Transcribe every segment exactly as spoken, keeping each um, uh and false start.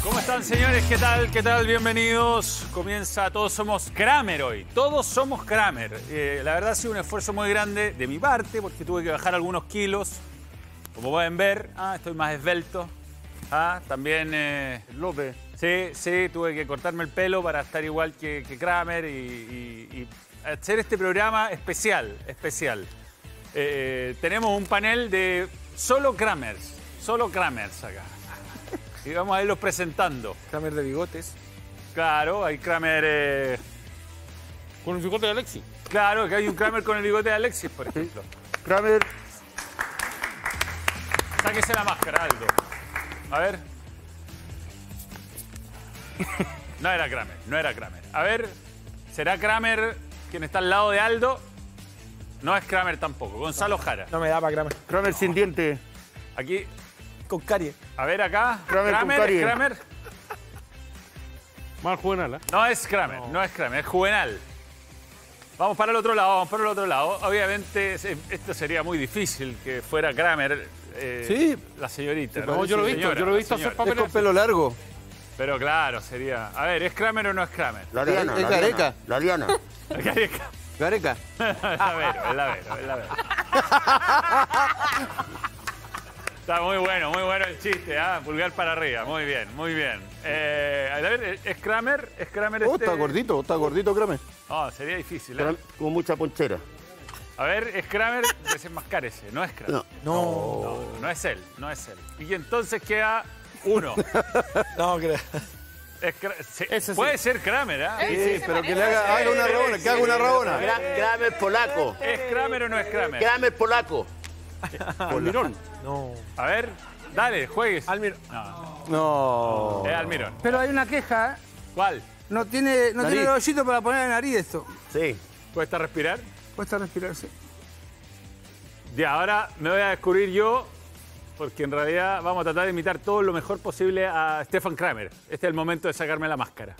¿Cómo están, señores? ¿Qué tal? ¿Qué tal? Bienvenidos. Comienza Todos Somos Kramer hoy. Todos somos Kramer. Eh, la verdad ha sido un esfuerzo muy grande de mi parte porque tuve que bajar algunos kilos. Como pueden ver, ah, estoy más esbelto. Ah, también... Eh, López. Sí, sí, tuve que cortarme el pelo para estar igual que, que Kramer y, y, y hacer este programa especial, especial. Eh, tenemos un panel de solo Kramers, solo Kramers acá. Y vamos a irlos presentando. Kramer de bigotes. Claro, hay Kramer... Eh... Con el bigote de Alexis. Claro, que hay un Kramer con el bigote de Alexis, por ejemplo. Kramer. Sáquese la máscara, Aldo. A ver. No era Kramer, no era Kramer. A ver, ¿será Kramer quien está al lado de Aldo? No es Kramer tampoco. Gonzalo Jara. No me da para Kramer. Kramer sin diente. Aquí... Con carie. A ver acá. Kramer, Kramer, con carie. Kramer. Más juvenal, ¿eh? No es Kramer, no. no es Kramer, es Juvenal. Vamos para el otro lado, vamos para el otro lado. Obviamente esto sería muy difícil que fuera Kramer. Eh, sí. La señorita. Sí, no, yo lo he visto, señora, yo lo he visto hacer papeles. Es con pelo largo. Pero claro, sería... A ver, ¿es Kramer o no es Kramer? La Diana, es la Gareca. La Diana. Gareca. Gareca. Es la Vero, es la Vero, es la Vero. Está muy bueno, muy bueno el chiste, ¿ah? Pulgar para arriba, muy bien, muy bien. Eh, a ver, ¿es Kramer? ¿Es Kramer Oh, este? está gordito, está gordito Kramer. Oh, sería difícil, ¿eh? Con mucha ponchera. A ver, ¿es Kramer? Desenmascárese, no es Kramer. No. No. No, no es él, no es él. Y entonces queda uno. No, creo. Es Kra- sí, Ese sí. Puede ser Kramer, ¿ah? Sí, sí, pero que le haga, haga una rabona, que haga una rabona. Kramer polaco. ¿Es Kramer o no es Kramer? Kramer polaco. Almirón. No. A ver, dale, juegues. Almirón. No, No. es Almirón. Pero hay una queja, ¿eh? ¿Cuál? No tiene, no Nariz. tiene el hoyito para poner en la nariz esto. Sí. ¿Cuesta respirar? Cuesta respirarse. Ya, ahora me voy a descubrir yo, porque en realidad vamos a tratar de imitar todo lo mejor posible a Stefan Kramer. Este es el momento de sacarme la máscara.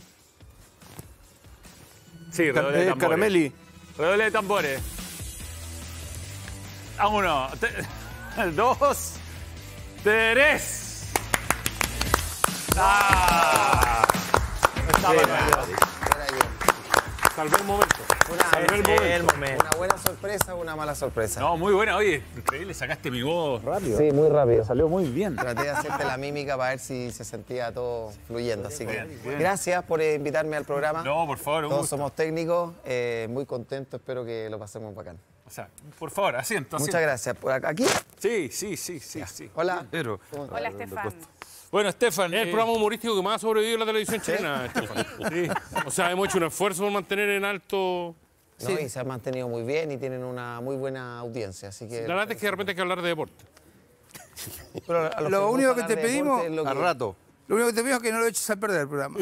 Sí, redoble de Es tambores. Caramelli. Redoble de tambores. A uno, te- dos, tres. ¡Ah! Estaba mal. Salvé el momento. Salvé el momento. El momento. Una buena sorpresa o una mala sorpresa. No, muy buena. Oye, increíble, sacaste mi voz rápido. Sí, muy rápido. Salió muy bien. Traté de hacerte la mímica para ver si se sentía todo fluyendo. Así que Bien, bien. gracias por eh, invitarme al programa. No, por favor, un Todos gusto. somos técnicos, eh, muy contentos, espero que lo pasemos bacán. O sea, por favor, asiento, asiento. Muchas gracias. ¿Por acá- aquí? Sí, sí, sí, sí, sí. Hola. Pero. Hola, Estefan. Bueno, Stefan. Es el eh, programa humorístico que más ha sobrevivido en la televisión chilena, Estefan. Sí. O sea, hemos hecho un esfuerzo por mantener en alto... ¿No? Y se han mantenido muy bien y tienen una muy buena audiencia, así que... La verdad es que de repente hay que hablar de deporte. Pero a los Lo que único gusta que te hablar de pedimos- deporte es lo Al que- rato. Lo único que te pido es que no lo eches a perder el programa.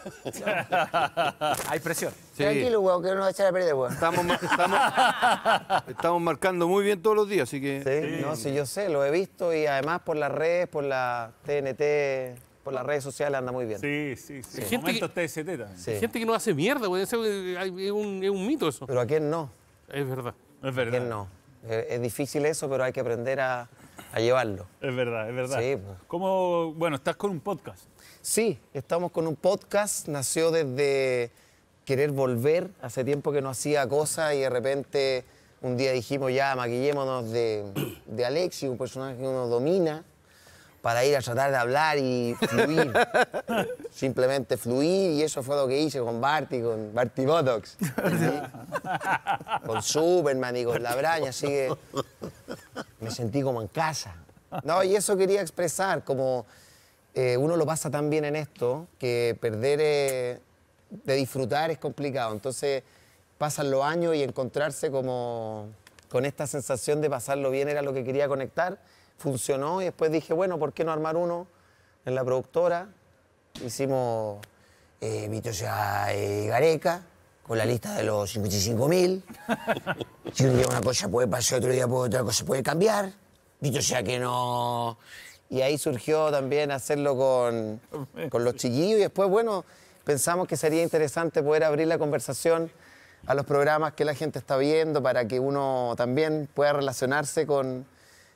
Hay presión. Sí. Tranquilo, weón, que no nos va a echar a perder, weón. Estamos, ma- estamos, estamos marcando muy bien todos los días, así que. Sí, no, sí, yo sé, lo he visto y además por las redes, por la T N T, por las redes sociales anda muy bien. Sí, sí, sí. Hay gente Momentos que- T S T también. Sí. Hay gente que no hace mierda, güey. Eso Es es un, es un mito eso. Pero a quién no, Es verdad. Es a verdad. quién no. Es, es difícil eso, pero hay que aprender a, a llevarlo. Es verdad, es verdad. Sí, pues. ¿Cómo, bueno, estás con un podcast? Sí, estamos con un podcast, nació desde querer volver, hace tiempo que no hacía cosas y de repente un día dijimos ya maquillémonos de, de Alexis, un personaje que uno domina, para ir a tratar de hablar y fluir, simplemente fluir y eso fue lo que hice con Barty, con Barty Botox, ¿sí? Con Superman y con La Braña, así que me sentí como en casa. No, y eso quería expresar, como eh, uno lo pasa tan bien en esto que perder eh, de disfrutar es complicado. Entonces pasan los años y encontrarse como con esta sensación de pasarlo bien era lo que quería conectar. Funcionó y después dije, bueno, ¿por qué no armar uno en la productora? Hicimos eh, Vito sea eh, Gareca, con la lista de los cincuenta y cinco mil. Si un día una cosa puede pasar, otro día puede- otra cosa puede cambiar. Vito sea que no... Y ahí surgió también hacerlo con, con los chiquillos y después, bueno, pensamos que sería interesante poder abrir la conversación a los programas que la gente está viendo para que uno también pueda relacionarse con,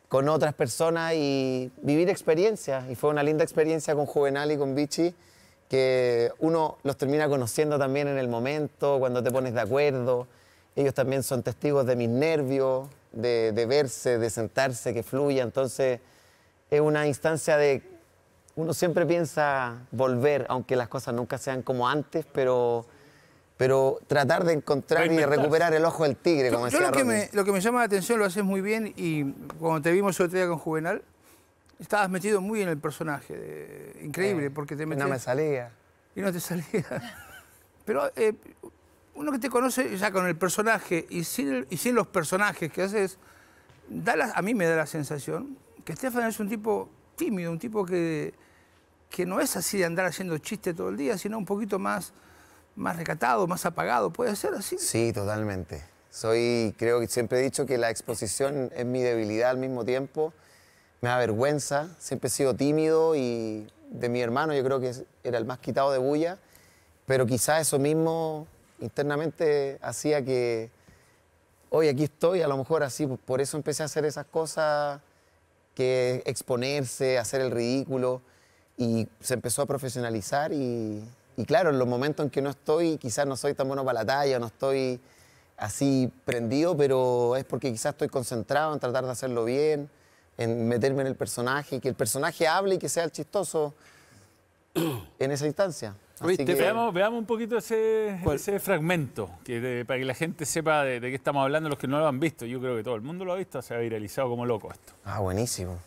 con otras personas y vivir experiencias. Y fue una linda experiencia con Juvenal y con Vichy, que uno los termina conociendo también en el momento, cuando te pones de acuerdo. Ellos también son testigos de mis nervios, de, de verse, de sentarse, que fluya. Entonces, es una instancia de... Uno siempre piensa volver, aunque las cosas nunca sean como antes, pero, pero tratar de encontrar y de recuperar el ojo del tigre, como Yo decía lo que, Rodney. me, lo que me llama la atención, lo haces muy bien, y cuando te vimos el otro día con Juvenal, estabas metido muy en el personaje. de- increíble, Eh, porque te No metes... me salía. Y no te salía. Pero eh, uno que te conoce ya con el personaje y sin, el- y sin los personajes que haces, da la- a mí me da la sensación que Estefan es un tipo tímido, un tipo que, que no es así de andar haciendo chistes todo el día, sino un poquito más, más recatado, más apagado. ¿Puede ser así? Sí, totalmente. Soy, creo que siempre he dicho que la exposición es mi debilidad al mismo tiempo. Me da vergüenza, siempre he sido tímido y de mi hermano yo creo que era el más quitado de bulla, pero quizás eso mismo internamente hacía que hoy aquí estoy, a lo mejor así, por eso empecé a hacer esas cosas, que exponerse, hacer el ridículo, y se empezó a profesionalizar y, y claro, en los momentos en que no estoy, quizás no soy tan bueno para la talla, no estoy así prendido, pero es porque quizás estoy concentrado en tratar de hacerlo bien, en meterme en el personaje, y que el personaje hable y que sea el chistoso en esa instancia. Así Oye, te- que- veamos, veamos un poquito ese, ese fragmento, que de- para que la gente sepa de, de qué estamos hablando, los que no lo han visto. Yo creo que todo el mundo lo ha visto, se ha viralizado como loco esto. Ah, buenísimo.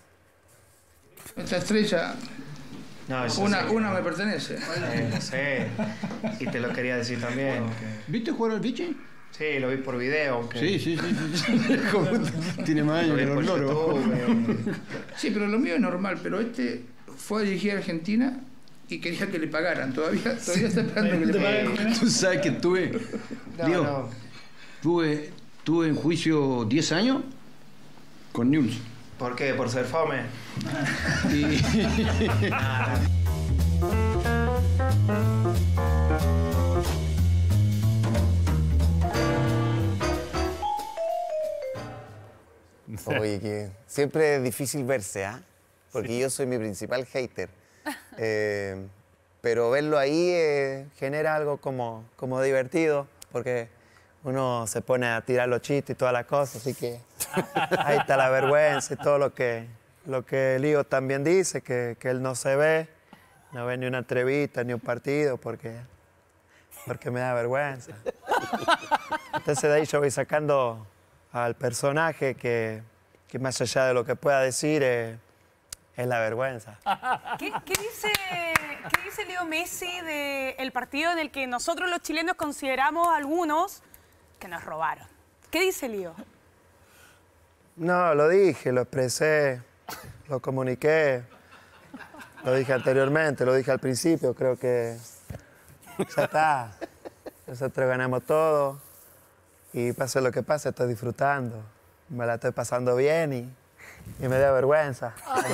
Esta estrella, No, eso una, sí. una me pertenece. Eh, lo sé. Y te lo quería decir también. ¿Viste jugar al Vichy? Sí, lo vi por video. aunque Sí, sí, sí. sí, sí. Como tiene más Lo años vi que por los loros. YouTube. eh. Sí, pero lo mío es normal, pero este fue a dirigir a Argentina y quería que le pagaran. Todavía, todavía está esperando que le paguen. Tú sabes que estuve, No, digo, no. tuve, tuve en juicio diez años con News. ¿Por qué? ¿Por ser fome? Y Oye, que siempre es difícil verse, ¿ah? Porque yo soy mi principal hater. Eh, pero verlo ahí eh, genera algo como, como divertido, porque uno se pone a tirar los chistes y todas las cosas, así que ahí está la vergüenza y todo lo que, lo que Lío también dice, que, que él no se ve, no ve ni una entrevista, ni un partido, porque, porque me da vergüenza. Entonces de ahí yo voy sacando al personaje que, que más allá de lo que pueda decir eh, es la vergüenza. ¿Qué, qué dice, ¿Qué dice Leo Messi del partido en el que nosotros los chilenos consideramos algunos que nos robaron? ¿Qué dice Leo? No, lo dije, lo expresé, lo comuniqué, lo dije anteriormente, lo dije al principio, creo que ya está. Nosotros ganamos todo y pase lo que pase, estoy disfrutando, me la estoy pasando bien y, y me da vergüenza.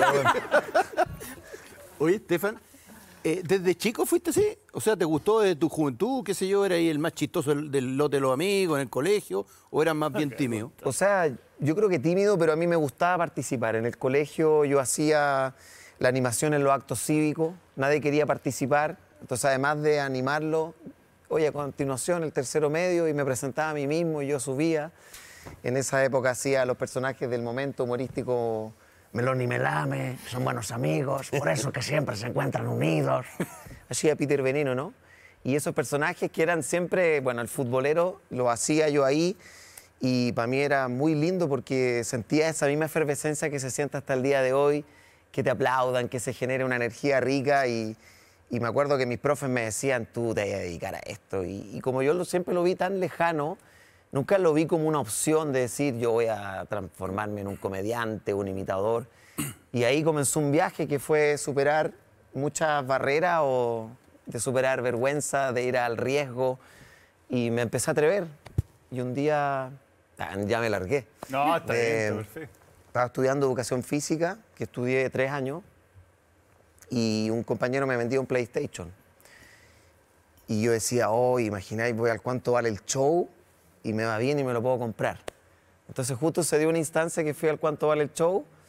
Oye, Estefan, eh, ¿desde chico fuiste así? O sea, ¿te gustó desde tu juventud, qué sé yo, eras ahí el más chistoso del, del lote de los amigos, en el colegio, o eras más bien tímido? O sea, yo creo que tímido, pero a mí me gustaba participar. En el colegio yo hacía la animación en los actos cívicos, nadie quería participar, entonces además de animarlo, oye, a continuación el tercero medio y me presentaba a mí mismo y yo subía. En esa época hacía los personajes del momento humorístico, Melón y Melame, son buenos amigos, por eso que siempre se encuentran unidos. Hacía Peter Veneno, ¿no? Y esos personajes que eran siempre, bueno, el futbolero lo hacía yo ahí y para mí era muy lindo porque sentía esa misma efervescencia que se siente hasta el día de hoy, que te aplaudan, que se genere una energía rica y, y me acuerdo que mis profes me decían, tú te vas a dedicar a esto. Y, y como yo lo, siempre lo vi tan lejano, nunca lo vi como una opción de decir yo voy a transformarme en un comediante, un imitador. Y ahí comenzó un viaje que fue superar muchas barreras o de superar vergüenza, de ir al riesgo. Y me empecé a atrever. Y un día ah, ya me largué. No, está bien, Eh, está perfecto. Estaba estudiando educación física, que estudié tres años, y un compañero me vendía un PlayStation. Y yo decía, oh, imagináis, voy al cuánto vale el show y me va bien y me lo puedo comprar. Entonces justo se dio una instancia que fui al cuánto vale el show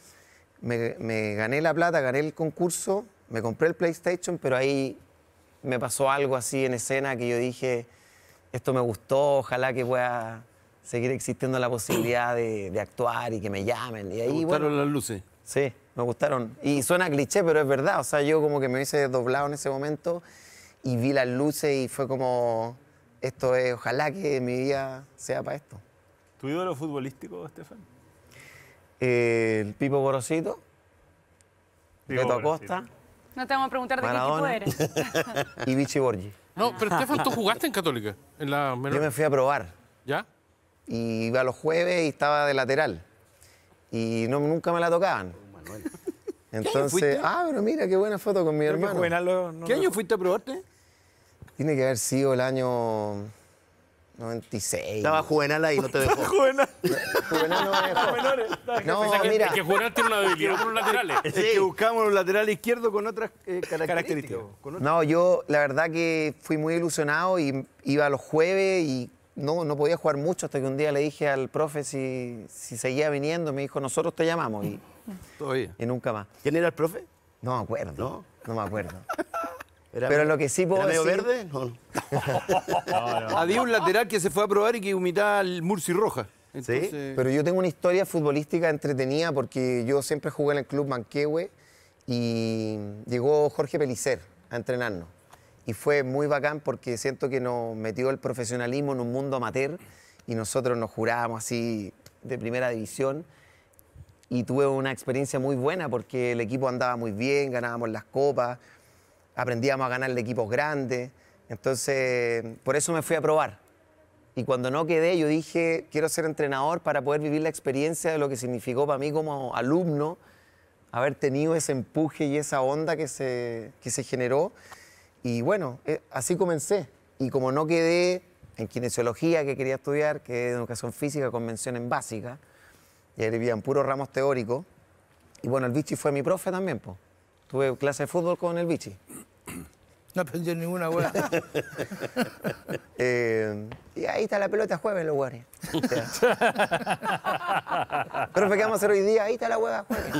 me, me gané la plata, gané el concurso, me compré el PlayStation, pero ahí me pasó algo así en escena que yo dije, esto me gustó, ojalá que pueda seguir existiendo la posibilidad de, de actuar y que me llamen. Y ahí, ¿Te gustaron bueno, las luces? sí, me gustaron. Y suena cliché, pero es verdad. O sea, yo como que me hubiese doblado en ese momento y vi las luces y fue como, esto es, ojalá que mi vida sea para esto. ¿Tu ídolo futbolístico, Estefan? Eh, el Pipo Gorosito, Pipo Beto Gorosito. Acosta No te vamos a preguntar de Maradona. qué equipo eres. y Vichy Borgi. No, pero Estefan, tú jugaste en Católica, en la Yo menor. me fui a probar. ¿Ya? Y iba los jueves y estaba de lateral. Y no, nunca me la tocaban. Entonces, fuiste? ah, pero mira qué buena foto con mi Creo que hermano. Juvenal lo- no ¿Qué lo- año fuiste a probarte? Tiene que haber sido el año noventa y seis. Estaba Juvenal ahí, no te dejó. Juvenal. Juvenal no me dejó. Menores. No, Es que, mira, es que Juvenal tiene una debilidad por los laterales. Es que buscamos un lateral izquierdo con otras eh, características. Con otras- no, yo la verdad que fui muy ilusionado y iba los jueves y no, no podía jugar mucho hasta que un día le dije al profe si, si seguía viniendo. Me dijo, nosotros te llamamos y, Todavía. y nunca más. ¿Quién era el profe? No me acuerdo. ¿No? No me acuerdo. ¿Era Pero medio- lo que sí puedo ¿Era medio decir- verde? No, no. Había un lateral que se fue a probar y que imitaba al Murci Roja. Entonces, Pero yo tengo una historia futbolística entretenida porque yo siempre jugué en el club Manquehue y llegó Jorge Pellicer a entrenarnos. Y fue muy bacán porque siento que nos metió el profesionalismo en un mundo amateur y nosotros nos jurábamos así de primera división. Y tuve una experiencia muy buena porque el equipo andaba muy bien, ganábamos las copas, aprendíamos a ganar de equipos grandes. Entonces, por eso me fui a probar. Y cuando no quedé, yo dije, quiero ser entrenador para poder vivir la experiencia de lo que significó para mí como alumno haber tenido ese empuje y esa onda que se, que se generó. Y bueno, eh, así comencé. Y como no quedé en kinesiología, que quería estudiar, que es educación física con mención en básica, y ahí habían puros ramos teóricos. Y bueno, el Vichy fue mi profe también, pues. Tuve clase de fútbol con el Vichy. No aprendí ninguna hueá. Eh, y ahí está la pelota, jueves los guares. Profe, ¿qué vamos a hacer hoy día? Ahí está la hueva, jueves.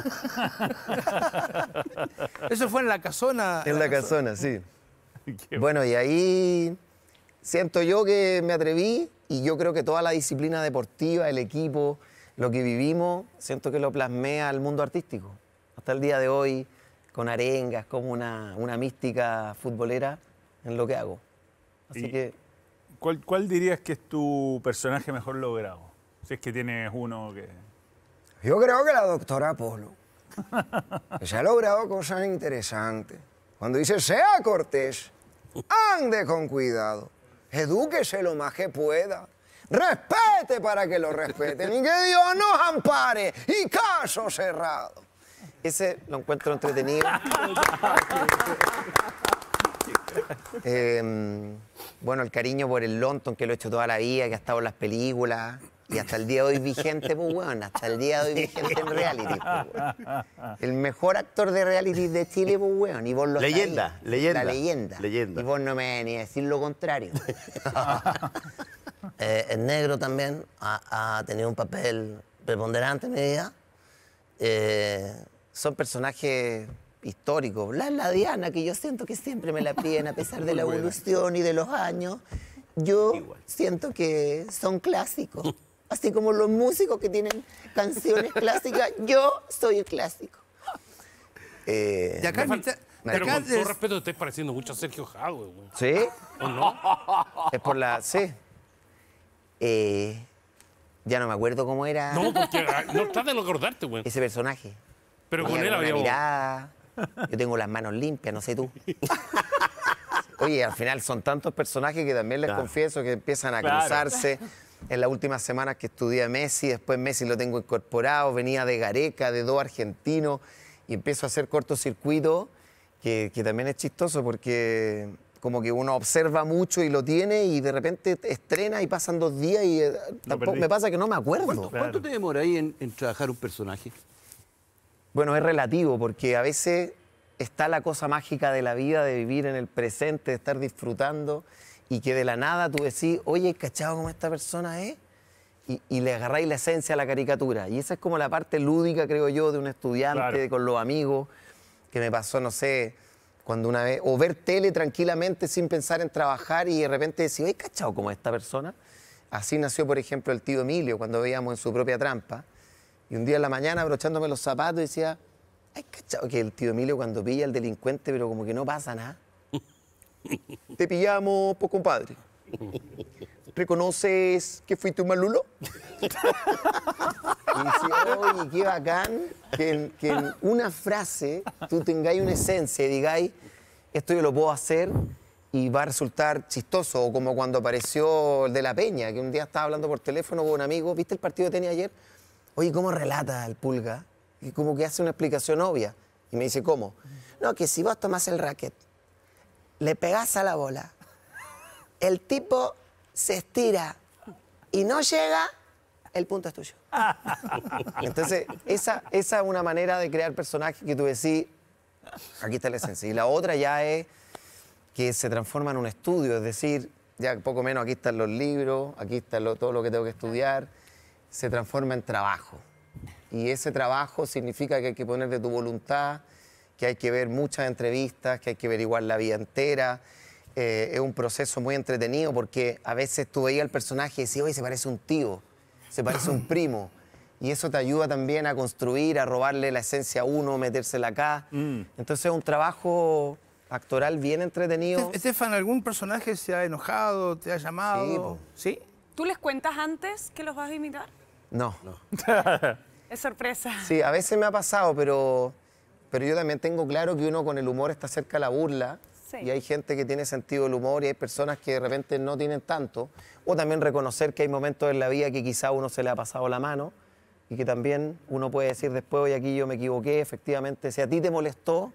Eso fue en la casona. En la casona, sí. Qué Bueno, y ahí siento yo que me atreví y yo creo que toda la disciplina deportiva, el equipo, lo que vivimos, siento que lo plasmé al mundo artístico. Hasta el día de hoy, con arengas, como una, una mística futbolera en lo que hago. Así Y- que ¿Cuál, ¿Cuál dirías que es tu personaje mejor logrado? Si es que tienes uno que... yo creo que la doctora Polo que se ha logrado cosas interesantes. Cuando dice, sea cortés, ande con cuidado, edúquese lo más que pueda, respete para que lo respeten y que Dios nos ampare y caso cerrado. Ese lo encuentro entretenido. Eh, bueno, el cariño por el Lonton, que lo he hecho toda la vida, que ha estado en las películas y hasta el día de hoy vigente, pues weón, hasta el día de hoy vigente en reality, pues, weón. El mejor actor de reality de Chile, pues weón, y vos lo Leyenda, sabías. leyenda. La leyenda. Leyenda. Y vos no me venís a decir lo contrario. Eh, el negro también ha, ha tenido un papel preponderante en mi vida. Eh, son personajes históricos. La, la Diana, que yo siento que siempre me la piden a pesar de la evolución y de los años, yo siento que son clásicos. Así como los músicos que tienen canciones clásicas, yo soy el clásico. Eh, Y acá me- en mitad- Pero acá con todo es- respeto, te estás pareciendo mucho a Sergio Jadwe, güey. ¿Sí? ¿O no? Es por la... Sí. Eh, ya no me acuerdo cómo era No, porque ah, no trata de acordarte, güey. ese personaje. Pero con Tenía él una había... mirada. Yo tengo las manos limpias, no sé tú. Oye, al final son tantos personajes que también les Claro. confieso que empiezan a Claro. cruzarse. En las últimas semanas que estudié a Messi, después Messi lo tengo incorporado, venía de Gareca, de dos argentinos, y empiezo a hacer cortocircuito, que, que también es chistoso porque como que uno observa mucho y lo tiene y de repente estrena y pasan dos días y eh, tampoco, perdí. me pasa que no me acuerdo. ¿Cuánto, cuánto te demora ahí en, en trabajar un personaje? Bueno, es relativo porque a veces está la cosa mágica de la vida, de vivir en el presente, de estar disfrutando y que de la nada tú decís, oye, ¿cachado cómo esta persona es? y, y le agarráis la esencia a la caricatura. Y esa es como la parte lúdica, creo yo, de un estudiante, Claro. con los amigos, que me pasó, no sé, cuando una vez, o ver tele tranquilamente sin pensar en trabajar y de repente decir, ¿hay cachado como esta persona? Así nació, por ejemplo, el tío Emilio, cuando veíamos En su propia trampa. Y un día en la mañana, abrochándome los zapatos, decía, ¿hay cachado que el tío Emilio cuando pilla al delincuente, pero como que no pasa nada? Te pillamos, pues, compadre. ¿Reconoces que fuiste un malulo? Y dice, oye, qué bacán que en, que en una frase tú tengáis una esencia y digáis, esto yo lo puedo hacer y va a resultar chistoso. O como cuando apareció el de La Peña, que un día estaba hablando por teléfono con un amigo, ¿viste el partido de tenis ayer? Oye, ¿cómo relata el Pulga? Y como que hace una explicación obvia. Y me dice, ¿cómo? No, que si vos tomás el racket, le pegás a la bola, el tipo se estira y no llega, el punto es tuyo. Entonces, esa, esa es una manera de crear personajes que tú decís, aquí está la esencia. Y la otra ya es que se transforma en un estudio, es decir, ya poco menos aquí están los libros, aquí está lo, todo lo que tengo que estudiar, se transforma en trabajo. Y ese trabajo significa que hay que poner de tu voluntad, que hay que ver muchas entrevistas, que hay que averiguar la vida entera. Eh, es un proceso muy entretenido porque a veces tú veías al personaje y decías, oye, se parece a un tío, se parece a un primo. Y eso te ayuda también a construir, a robarle la esencia a uno, metérsela acá. Mm. Entonces es un trabajo actoral bien entretenido. Estefan, ¿algún personaje se ha enojado, te ha llamado? Sí. ¿Sí? ¿Tú les cuentas antes que los vas a imitar? No. no. Es sorpresa. Sí, a veces me ha pasado, pero, pero yo también tengo claro que uno con el humor está cerca de la burla. Sí. Y hay gente que tiene sentido del humor y hay personas que de repente no tienen tanto. O también reconocer que hay momentos en la vida que quizá a uno se le ha pasado la mano y que también uno puede decir después, oye, aquí yo me equivoqué, efectivamente, si a ti te molestó,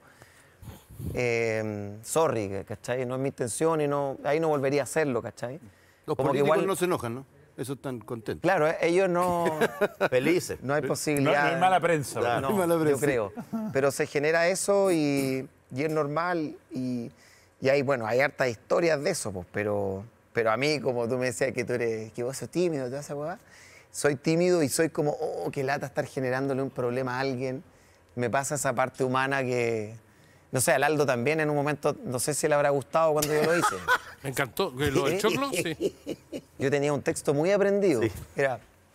eh, sorry, ¿cachai? No es mi intención y no, ahí no volvería a hacerlo, ¿cachai? Los Como políticos que igual no se enojan, ¿no? Eso están contentos. Claro, ellos no... Felices. No hay posibilidad. No, no hay mala prensa. No, no hay mala prensa. yo creo. Pero se genera eso y, y es normal y, y hay, bueno, hay hartas historias de eso, pues, pero, pero a mí, como tú me decías que tú eres, que vos sos tímido, ¿te vas a huevar? Soy tímido y soy como, oh, qué lata estar generándole un problema a alguien. Me pasa esa parte humana que, no sé, al Aldo también en un momento, no sé si le habrá gustado cuando yo lo hice. Me encantó. ¿Lo del choclo? Sí. Yo tenía un texto muy aprendido. Sí. Era,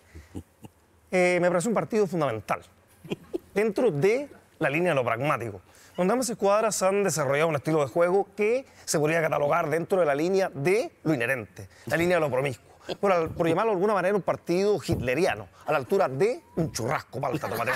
eh, me parece un partido fundamental, dentro de la línea de lo pragmático, donde ambas escuadras han desarrollado un estilo de juego que se podría catalogar dentro de la línea de lo inherente, la línea de lo promiscuo. Por, por llamarlo de alguna manera, un partido hitleriano, a la altura de un churrasco palta tomate.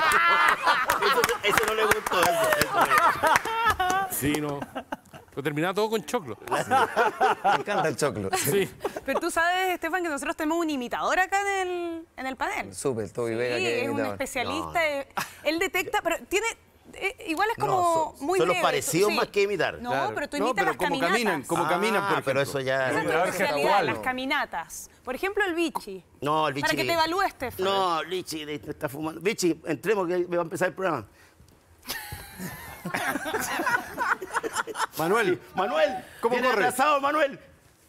Eso, eso no le gustó. Eso, eso no le gustó. Sí, no. Pero terminaba todo con choclo. Me encanta el choclo. Sí. Pero tú sabes, Estefan, que nosotros tenemos un imitador acá en el, en el panel. Súper, Toby Sí, Vega, que es un imitador. especialista. eh, Él detecta, pero tiene... eh, igual es como No, son- muy son los leve. parecidos Sí. más que imitar. No, Claro. pero tú No, imitas pero las como caminatas. caminan, como caminan, por Ah, pero ejemplo. eso ya... Esa es tu Pero es especialidad, gestual. las caminatas. Por ejemplo, el bichi. No, el Vichy... Para que te evalúe, Estefan. No, Vichy de- está fumando. Vichy, entremos que me va a empezar el programa. Manuel, Manuel, ¿Cómo viene corre? atrasado, Manuel.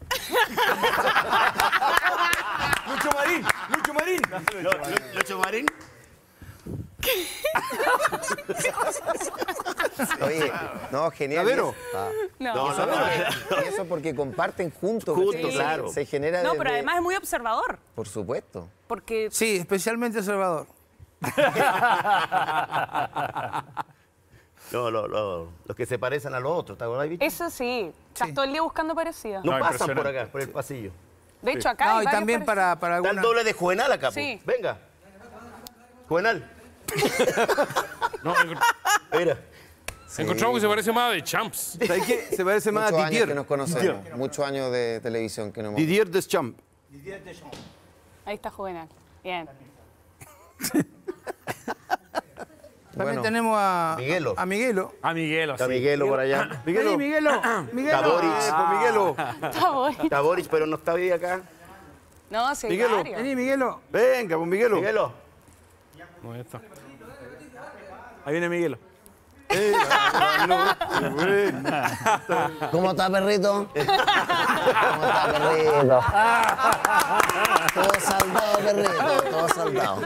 Lucho Marín, Lucho Marín. Lo- lo- Lucho Marín. Oye, no, genial. ¿Lavero? Ah. No. No, no, no. Y eso porque comparten juntos. Juntos, ¿cachai? claro. Se genera No, desde- pero además es muy observador. Por supuesto. Porque Sí, especialmente Salvador. No, lo- lo- los que se parecen a los otros, ¿te acuerdas, Vichy? eso sí, estás Sí. todo el día buscando parecidas. No, No, pasan por impresionante. acá, por el pasillo. De hecho, acá No, hay y varios también parecidos. para, para Está el alguna... doble de Juvenal acá, po. Sí. Venga. Juvenal, No, encont- mira. encontramos que se parece más a de Champs. ¿Sabes qué? Se parece más Muchos a años Didier. que nos conocemos. Muchos años de televisión que no hemos... Didier Deschamps. Ahí está Juvenal. Bien. También Bueno, tenemos a Miguelo. A Miguelo. A Miguelo, Está sí. Miguelo por allá. Vení, Miguelo. Miguelo. Está Boris. Ah, pues Miguelo. Está bueno. Está Boris, pero no está hoy acá. No, sí, hay Miguelo. varios. Vení, Miguelo. Venga, pues Miguelo. Miguelo. No, está. Ahí viene Miguelo. ¿Cómo está, perrito? ¿Cómo está, perrito? Todo saldado, perrito, todo saldado.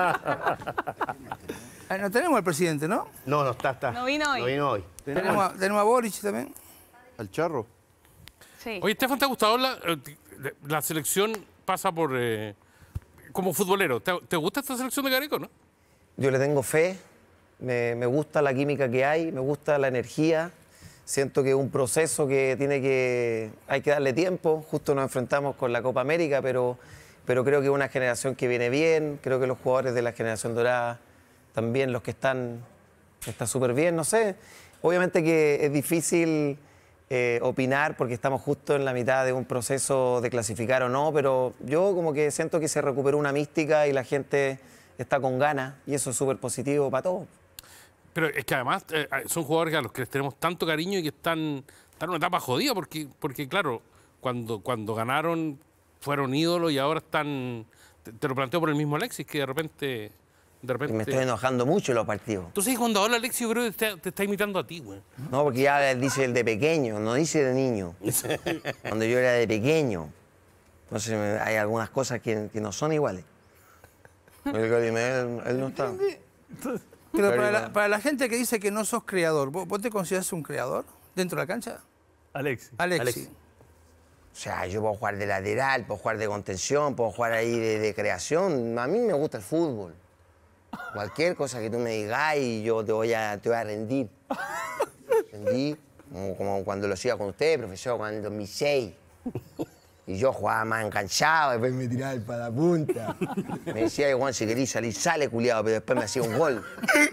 Ah, no tenemos al presidente, ¿no? No, no está, está. No vino hoy. No vino hoy. Tenemos a, tenemos a Boric también. Al charro. Sí. Oye, Estefan, ¿te ha gustado la, la selección pasa por eh, como futbolero? ¿Te, ¿Te gusta esta selección de Gareco, no? Yo le tengo fe, me, me gusta la química que hay, me gusta la energía. Siento que es un proceso que tiene que, hay que darle tiempo. Justo nos enfrentamos con la Copa América, pero, pero creo que es una generación que viene bien. Creo que los jugadores de la generación dorada, también los que están, está súper bien, no sé. Obviamente que es difícil eh, opinar porque estamos justo en la mitad de un proceso de clasificar o no, pero yo como que siento que se recuperó una mística y la gente está con ganas y eso es súper positivo para todos. Pero es que además eh, son jugadores a los que les tenemos tanto cariño y que están, están en una etapa jodida porque, porque claro, cuando, cuando ganaron fueron ídolos y ahora están... Te, te lo planteo por el mismo Alexis, que de repente... De repente... Y me estoy enojando mucho en los partidos. Entonces cuando habla Alexis yo creo que te, te está imitando a ti, güey. No, porque ya dice el de pequeño, no dice de niño. Cuando yo era de pequeño. Entonces me- hay algunas cosas que, que no son iguales. El Garimel, él no está. Pero para la, para la gente que dice que no sos creador, ¿vos, vos te consideras un creador dentro de la cancha? Alexis. Alexi. Alexis. O sea, yo puedo jugar de lateral, puedo jugar de contención, puedo jugar ahí de, de creación. A mí me gusta el fútbol. Cualquier cosa que tú me digas y yo te voy a, te voy a rendir. Rendí, como, como cuando lo hacía con usted, profesor, cuando en el dos mil seis. Y yo jugaba más enganchado, después me tiraba el para la punta. Me decía, Juan, si querís salir, sale, culiado, pero después me hacía un gol.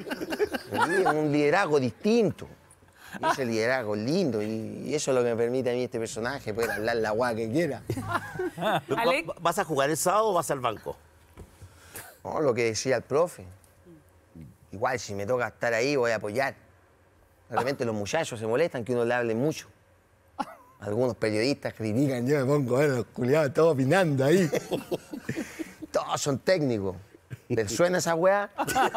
Y un liderazgo distinto. Y ese liderazgo lindo, y, y eso es lo que me permite a mí este personaje, poder hablar la guay que quiera. Alex. ¿Va- ¿Vas a jugar el sábado o vas al banco? No, lo que decía el profe. Igual, si me toca estar ahí, voy a apoyar. De repente los muchachos se molestan que uno le hable mucho. Algunos periodistas critican, yo me pongo a ver a los culiados todos opinando ahí. Todos son técnicos. ¿Les suena esa weá?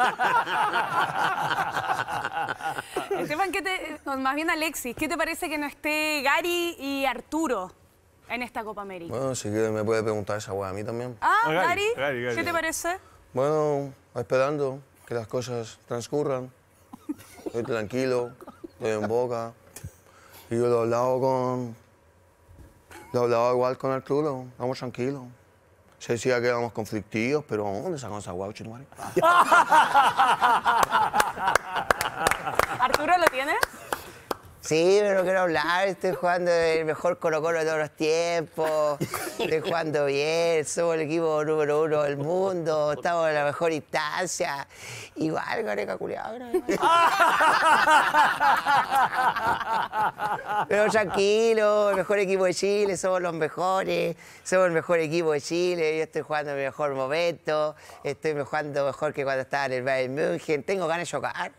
Esteban, ¿qué te, no, más bien Alexis, ¿qué te parece que no esté Gary y Arturo en esta Copa América? Bueno, si quiere me puede preguntar esa weá a mí también. Ah, A Gary, Gary, Gary, Gary. ¿qué te parece? Bueno, esperando que las cosas transcurran. Estoy tranquilo, estoy en Boca. Y yo lo he hablado con... Lo he hablado igual con Arturo, vamos tranquilos. Se decía que éramos conflictivos, pero ¿dónde sacamos esa guau, chitumare? ¿Arturo lo tienes? Sí, pero no quiero hablar, estoy jugando el mejor Colo-Colo de todos los tiempos, estoy jugando bien, somos el equipo número uno del mundo, estamos en la mejor instancia. Igual, Gareca culiao. Pero tranquilo, el mejor equipo de Chile, somos los mejores, somos el mejor equipo de Chile, yo estoy jugando en mi mejor momento, estoy jugando mejor que cuando estaba en el Bayern München, tengo ganas de chocar.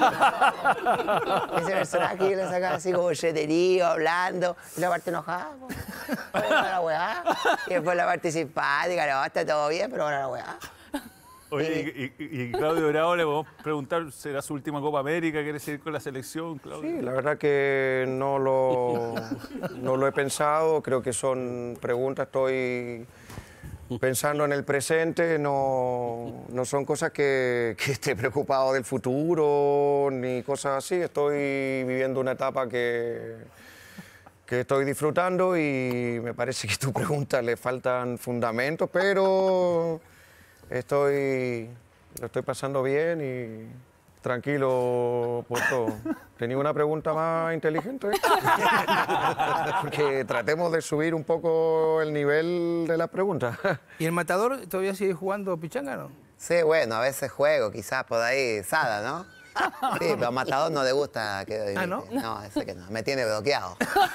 Ese personaje yo lo sacaba así como cheterío, hablando, y la parte enojada, po. Ahora la weá. Y después la parte simpática, no, está todo bien, pero ahora la weá. Oye, y, y- y Claudio Bravo le podemos preguntar, ¿será su última Copa América? ¿Quiere seguir con la selección, Claudio? Sí, la verdad que no lo, no lo he pensado, creo que son preguntas, estoy pensando en el presente, no, no son cosas que, que esté preocupado del futuro ni cosas así, estoy viviendo una etapa que, que estoy disfrutando y me parece que a tu pregunta le faltan fundamentos, pero estoy, lo estoy pasando bien y tranquilo por todo. ¿Tenía una pregunta más inteligente? Porque tratemos de subir un poco el nivel de las preguntas. ¿Y el Matador todavía sigue jugando pichanga, no? Sí, bueno, a veces juego, quizás por ahí, Sada, ¿no? Sí, pero a Matador no le gusta que... Ah, ¿no? No, ese que no, me tiene bloqueado.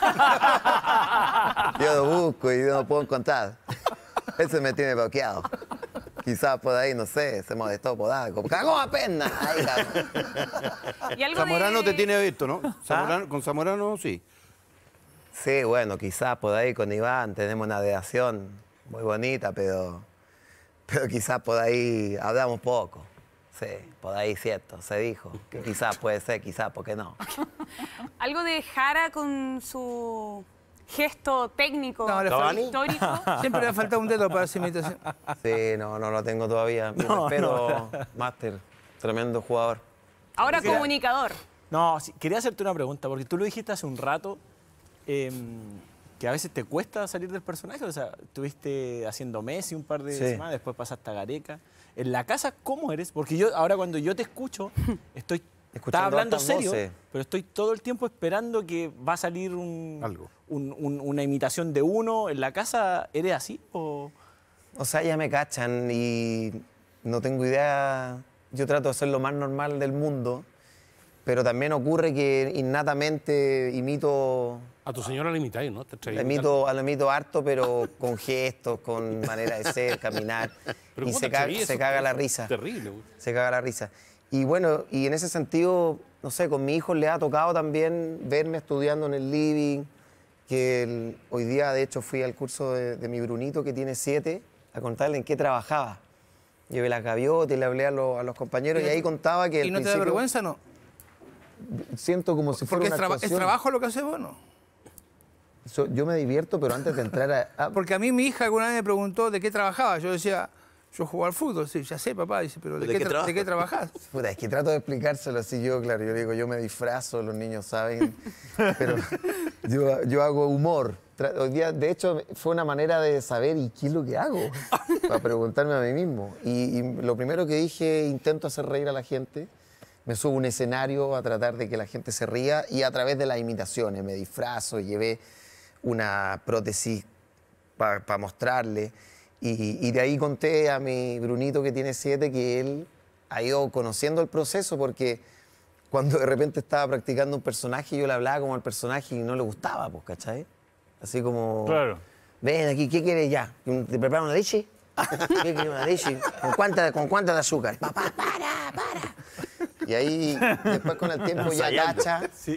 Yo lo busco y no lo puedo encontrar. Ese me tiene bloqueado. Quizás por ahí, no sé, se molestó por algo. ¡Cagó apenas! Ahí, cabrón. ¿Y algo Zamorano de- te tiene visto, ¿no? Zamorano- Con Zamorano sí. Sí, bueno, quizás por ahí con Iván tenemos una relación muy bonita, pero, pero quizás por ahí hablamos poco. Sí, por ahí cierto, se dijo. Que quizás puede ser, quizás, ¿por qué no? Algo de Jara con su gesto técnico, No, le falta- histórico. Siempre le ha faltado un dedo para esa imitación. Sí, no, no lo tengo todavía. Mi No, respeto, Máster, tremendo jugador. Ahora Mira. comunicador. No, sí, quería hacerte una pregunta, porque tú lo dijiste hace un rato, eh, que a veces te cuesta salir del personaje. O sea, estuviste haciendo Messi un par de Sí. semanas, después pasaste a Gareca. En la casa, ¿cómo eres? Porque yo ahora cuando yo te escucho, estoy Escuchando estás hablando hartas serio, voces. pero estoy todo el tiempo esperando que va a salir un, Algo. un- un- una imitación de uno. ¿En la casa eres así? O... O sea, ya me cachan y no tengo idea. Yo trato de ser lo más normal del mundo, pero también ocurre que innatamente imito, A tu señora la imitáis, ¿no? Te traí- la imito, la imito harto, pero con gestos, con manera de ser, caminar. Pero Y ¿cómo se, te ca- atreví? se Eso caga es la risa. Terrible, güey. Se caga la risa. Y bueno, y en ese sentido, no sé, con mi hijo le ha tocado también verme estudiando en el living, que el- hoy día de hecho fui al curso de, de mi Brunito, que tiene siete, a contarle en qué trabajaba. Llevé las gaviotas y le hablé a, los- a los compañeros y, ahí contaba que al ¿Y no te da principio vergüenza, no? siento como si fuera Porque una es, traba- es actuación. trabajo lo que haces vos, ¿no? So- yo me divierto, pero antes de entrar a... a- Porque a mí mi hija alguna vez me preguntó de qué trabajaba. Yo decía, yo juego al fútbol. Sí, ya sé, papá. Dice, pero ¿de, ¿De qué, qué tra- trabajas? ¿de qué trabajás? Puta, es que trato de explicárselo así yo, claro, yo digo, yo me disfrazo, los niños saben, pero yo, yo hago humor. Tra- Hoy día, de hecho, fue una manera de saber y qué es lo que hago, para preguntarme a mí mismo. Y, y lo primero que dije, intento hacer reír a la gente, me subo a un escenario a tratar de que la gente se ría y a través de las imitaciones, me disfrazo, llevé una prótesis para mostrarle. Y, y de ahí conté a mi Brunito, que tiene siete, que él ha ido conociendo el proceso, porque cuando de repente estaba practicando un personaje, yo le hablaba como al personaje y no le gustaba, pues, ¿cachai? Así como, Claro. ven aquí, ¿qué quieres ya? ¿Te preparo una leche? ¿Qué quieres, una leche? ¿Con cuánta, con cuánta de azúcar? Papá, para, para. Y ahí, después con el tiempo ya Ensayando. cacha. Sí.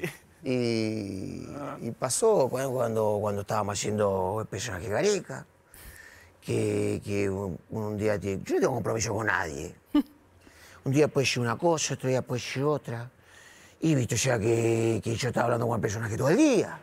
Y, y pasó cuando, cuando, cuando estábamos haciendo el personaje Gareca, que, que un, un día, te- yo no tengo compromiso con nadie. Un día puede ser una cosa, otro día puede ser otra. Y visto ya que, que yo estaba hablando con el personaje todo el día.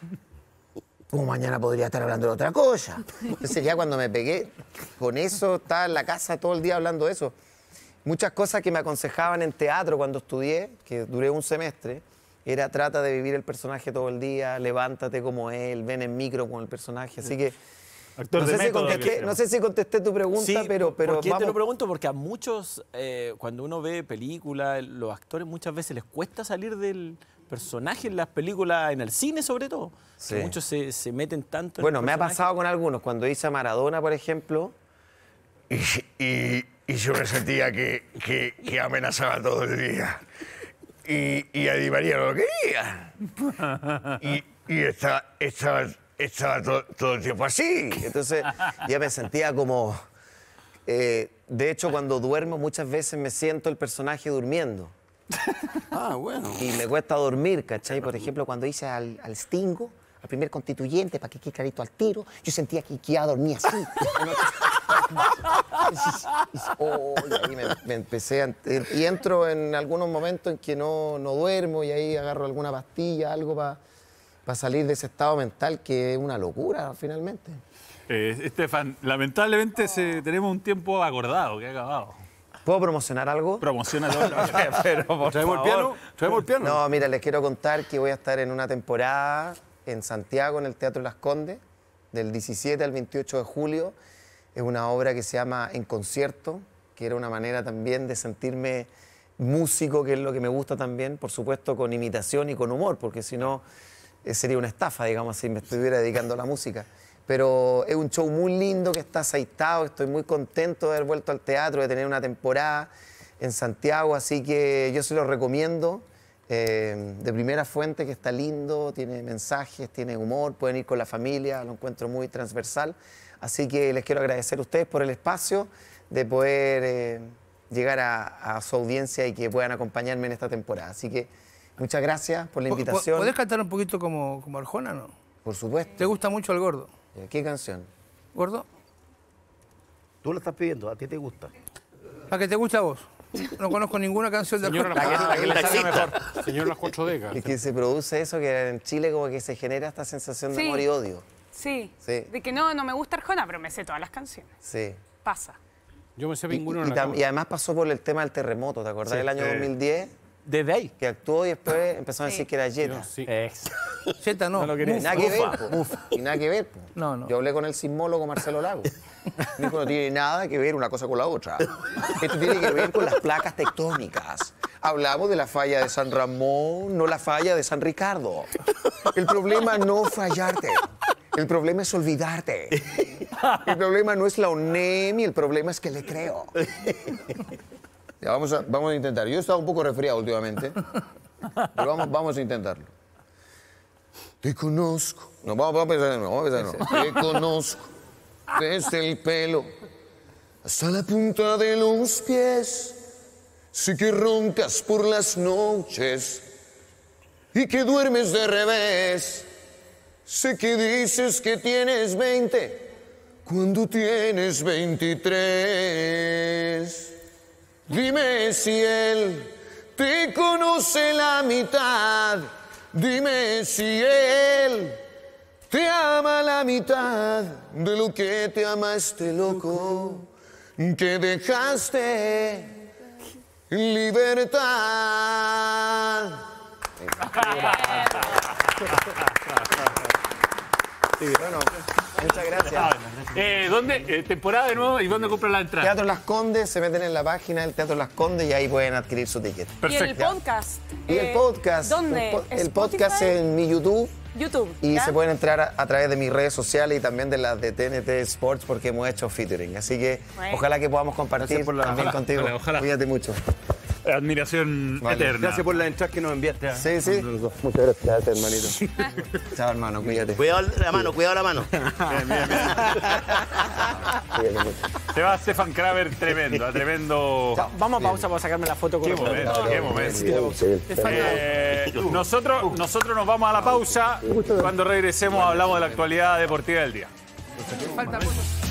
Como mañana podría estar hablando de otra cosa. Entonces ya cuando me pegué con eso, estaba en la casa todo el día hablando de eso. Muchas cosas que me aconsejaban en teatro cuando estudié, que duré un semestre, era trata de vivir el personaje todo el día, levántate como él, ven en micro con el personaje. Así que Actor no de sé, si método, contesté, que no sé si contesté tu pregunta, Sí, pero, pero ¿por qué te vamos. lo pregunto? Porque a muchos, eh, cuando uno ve películas, los actores muchas veces les cuesta salir del personaje en las películas, en el cine sobre todo. Sí. Que muchos se, se meten tanto en Bueno, el me ha personaje. pasado con algunos. Cuando hice a Maradona, por ejemplo, Y, y- y yo me sentía que, que- que amenazaba todo el día. Y, y a Di María no lo quería. Y, y estaba, estaba, estaba todo, todo el tiempo así. entonces ya me sentía como... eh, de hecho, cuando duermo muchas veces me siento el personaje durmiendo. Ah, bueno. Y me cuesta dormir, ¿cachai? Por ejemplo, cuando hice al, al Stingo, al primer constituyente, para que quede clarito al tiro, yo sentía que, que ya dormía así. Oh, y ahí me, me empecé a, y entro en algunos momentos en que no, no duermo y ahí agarro alguna pastilla, algo para salir de ese estado mental que es una locura finalmente. Eh, Estefan, lamentablemente se- tenemos un tiempo acordado, que ha acabado. ¿Puedo promocionar algo? Promociona todo lo que pero por ¿Traemos el favor. piano? ¿Traemos el piano? No, mira, les quiero contar que voy a estar en una temporada en Santiago, en el Teatro Las Condes, del diecisiete al veintiocho de julio. Es una obra que se llama En Concierto, que era una manera también de sentirme músico, que es lo que me gusta también, por supuesto con imitación y con humor, porque si no eh, sería una estafa, digamos, si me estuviera dedicando a la música. Pero es un show muy lindo que está aceitado, estoy muy contento de haber vuelto al teatro, de tener una temporada en Santiago, así que yo se lo recomiendo. eh, de primera fuente, que está lindo, tiene mensajes, tiene humor, pueden ir con la familia, lo encuentro muy transversal. Así que les quiero agradecer a ustedes por el espacio de poder eh, llegar a, a su audiencia y que puedan acompañarme en esta temporada. Así que muchas gracias por la Po- po- invitación. ¿Podés cantar un poquito como, como Arjona, no? Por supuesto. ¿Te gusta mucho el gordo? ¿Qué canción? ¿Gordo? Tú lo estás pidiendo, a ti te gusta. ¿Para que te guste a vos? No conozco ninguna canción de Señora, Arjona. la, que, la que le salga Taxista. mejor. Señor, las cuatro décadas. Y que se produce eso, que en Chile como que se genera esta sensación de Sí. amor y odio. Sí. Sí. De que no, no me gusta Arjona, pero me sé todas las canciones. Sí. Pasa. Yo me sé Y, Pingüino y en la tam- cama. y además pasó por el tema del terremoto, ¿te acordás? Sí. del año Sí. dos mil diez, Desde ahí. que actuó y después empezó a decir Sí. que era Jetta. Sí. Ex. Zeta no. No lo Y querés. nada que ver, Mufa, po. mufa. Y nada que ver, po. No, no. Yo hablé con el sismólogo Marcelo Lago. Dijo, no tiene nada que ver una cosa con la otra. Esto tiene que ver con las placas tectónicas. Hablamos de la falla de San Ramón, no la falla de San Ricardo. El problema no es fallarte. El problema es olvidarte. El problema no es la ONEMI, el problema es que le creo. Ya, vamos a, vamos a intentar. Yo he estado un poco resfriado últimamente, pero vamos, vamos a intentarlo. Te conozco. No, vamos, vamos a empezar de nuevo. Vamos a empezar de nuevo. Te conozco desde el pelo hasta la punta de los pies. Sé que roncas por las noches y que duermes de revés. Sé que dices que tienes veinte cuando tienes veintitrés. Dime si él te conoce la mitad. Dime si él te ama la mitad de lo que te ama este loco que dejaste en libertad. Bueno, muchas gracias. Eh, ¿Dónde? Eh, temporada de nuevo y ¿dónde compran la entrada? Teatro Las Condes, se meten en la página del Teatro Las Condes y ahí pueden adquirir su ticket. Y el podcast. Y el eh, podcast. ¿Dónde? El, po- el ¿Spotify? podcast en mi YouTube. YouTube. Y ¿ya? se pueden entrar a, a través de mis redes sociales y también de las de T N T Sports porque hemos hecho featuring. Así que Bueno. ojalá que podamos compartir Gracias por la- también ojalá, contigo. ojalá, ojalá. Cuídate mucho. Admiración Vale. eterna. Gracias por las entradas que nos enviaste. ¿eh? Sí, sí. Muchas gracias, hermanito. Chao, hermano. Cuídate. Cuidado la mano, cuidado la mano. Bien, bien, bien. Cuídate mucho. Se va Stefan Kramer tremendo, tremendo. Vamos a pausa para sacarme la foto con Qué los momento, qué momento. Sí. Eh, nosotros, nosotros nos vamos a la pausa. Cuando regresemos hablamos de la actualidad deportiva del día. Falta mucho.